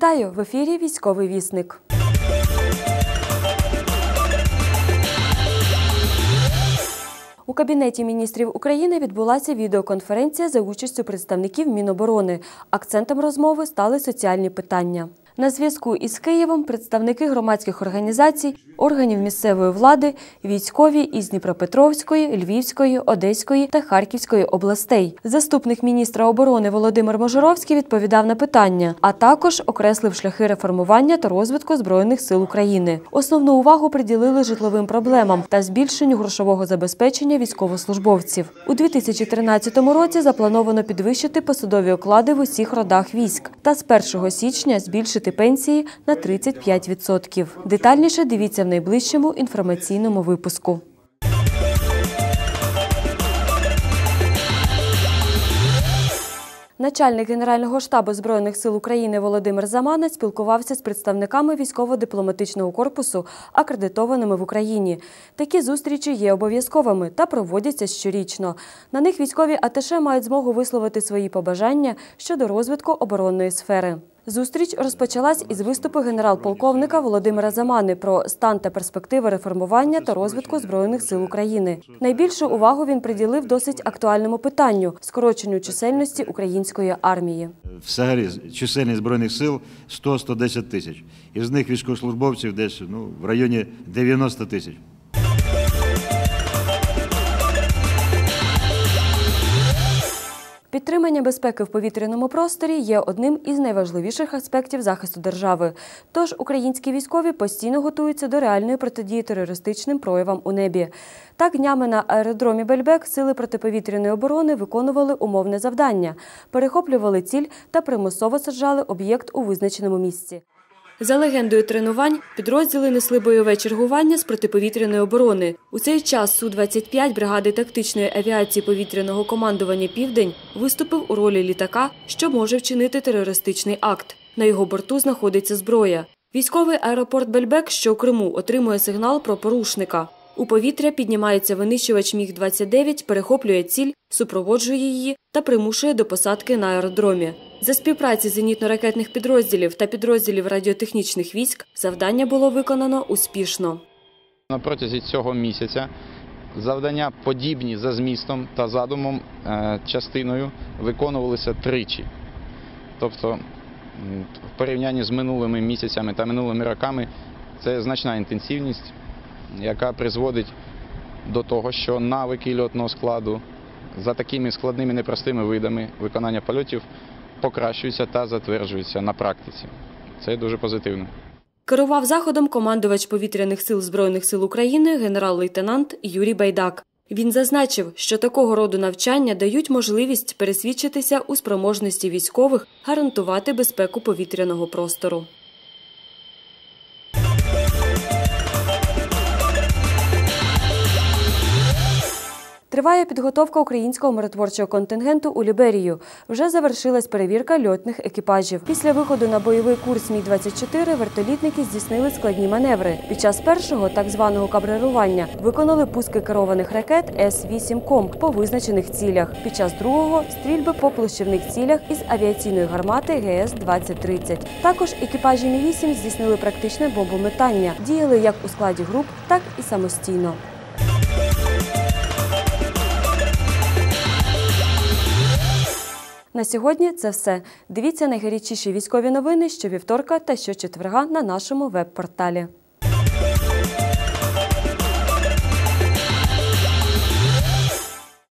Вітаю! В ефірі «Військовий вісник». У Кабінеті міністрів України відбулася відеоконференція за участю представників Міноборони. Акцентом розмови стали соціальні питання. На зв'язку із Києвом представники громадських організацій, органів місцевої влади, військові із Дніпропетровської, Львівської, Одеської та Харківської областей. Заступник міністра оборони Володимир Можоровський відповідав на питання, а також окреслив шляхи реформування та розвитку Збройних сил України. Основну увагу приділили житловим проблемам та збільшенню грошового забезпечення військовослужбовців. У 2013 році заплановано підвищити посадові оклади в усіх родах військ та з 1 січня збільшити пенсії на 35%. Детальніше дивіться в найближчому інформаційному випуску. Начальник Генерального штабу Збройних сил України Володимир Замана спілкувався з представниками військово-дипломатичного корпусу, акредитованими в Україні. Такі зустрічі є обов'язковими та проводяться щорічно. На них військові аташе мають змогу висловити свої побажання щодо розвитку оборонної сфери. Зустріч розпочалась із виступу генерал-полковника Володимира Замани про стан та перспективи реформування та розвитку Збройних сил України. Найбільшу увагу він приділив досить актуальному питанню – скороченню чисельності української армії. Взагалі, чисельність Збройних сил 100-110 тисяч. Із них військовослужбовців десь в районі 90 тисяч. Підтримання безпеки в повітряному просторі є одним із найважливіших аспектів захисту держави. Тож українські військові постійно готуються до реальної протидії терористичним проявам у небі. Так, днями на аеродромі Бельбек сили протиповітряної оборони виконували умовне завдання, перехоплювали ціль та примусово саджали об'єкт у визначеному місці. За легендою тренувань, підрозділи несли бойове чергування з протиповітряної оборони. У цей час Су-25 бригади тактичної авіації повітряного командування «Південь» виступив у ролі літака, що може вчинити терористичний акт. На його борту знаходиться зброя. Військовий аеропорт Бельбек, що у Криму, отримує сигнал про порушника. У повітря піднімається винищувач Міг-29, перехоплює ціль, супроводжує її та примушує до посадки на аеродромі. За співпраці зенітно-ракетних підрозділів та підрозділів радіотехнічних військ завдання було виконано успішно. На протязі цього місяця завдання подібні за змістом та задумом частиною виконувалися тричі. Тобто в порівнянні з минулими місяцями та минулими роками це значна інтенсивність, яка призводить до того, що навики льотного складу за такими складними непростими видами виконання польотів покращуються та затверджуються на практиці. Це дуже позитивно. Керував заходом командувач повітряних сил Збройних сил України генерал-лейтенант Юрій Байдак. Він зазначив, що такого роду навчання дають можливість пересвідчитися у спроможності військових гарантувати безпеку повітряного простору. Триває підготовка українського миротворчого контингенту у Ліберію. Вже завершилась перевірка льотних екіпажів. Після виходу на бойовий курс Міг-24 вертолітники здійснили складні маневри. Під час першого, так званого кабрирування, виконали пуски керованих ракет С-8 «Комп» по визначених цілях. Під час другого – стрільби по площівних цілях із авіаційної гармати ГС-2030. Також екіпажі Мі-8 здійснили практичне бомбометання. Діяли як у складі груп, так і самостійно. На сьогодні це все. Дивіться найгарячіші військові новини щовівторка та щочетверга на нашому веб-порталі.